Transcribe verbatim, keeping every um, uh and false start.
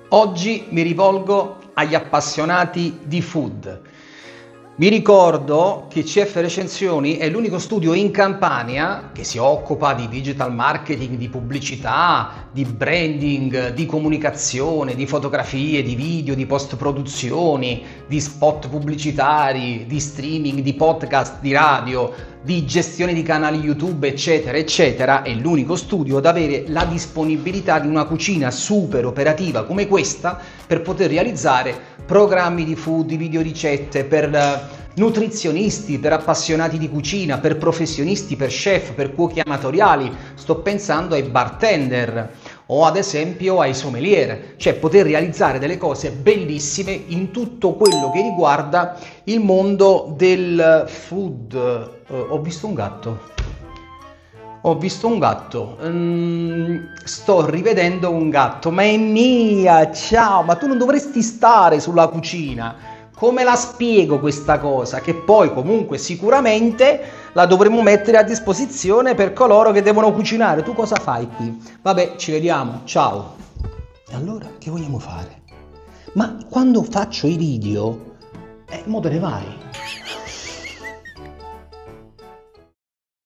Oggi mi rivolgo agli appassionati di food. Vi ricordo che C F Recensioni è l'unico studio in Campania che si occupa di digital marketing, di pubblicità, di branding, di comunicazione, di fotografie, di video, di post-produzioni, di spot pubblicitari, di streaming, di podcast, di radio, di gestione di canali YouTube, eccetera, eccetera. È l'unico studio ad avere la disponibilità di una cucina super operativa come questa per poter realizzare programmi di food, di videoricette per nutrizionisti, per appassionati di cucina, per professionisti, per chef, per cuochi amatoriali. Sto pensando ai bartender o ad esempio ai sommelier, cioè poter realizzare delle cose bellissime in tutto quello che riguarda il mondo del food. Uh, ho visto un gatto. Ho visto un gatto, mm, sto rivedendo un gatto, ma è mia, ciao, ma tu non dovresti stare sulla cucina. Come la spiego questa cosa? Che poi comunque sicuramente la dovremo mettere a disposizione per coloro che devono cucinare. Tu cosa fai qui? Vabbè, ci vediamo, ciao. E allora che vogliamo fare? Ma quando faccio i video, eh, mo te ne vai.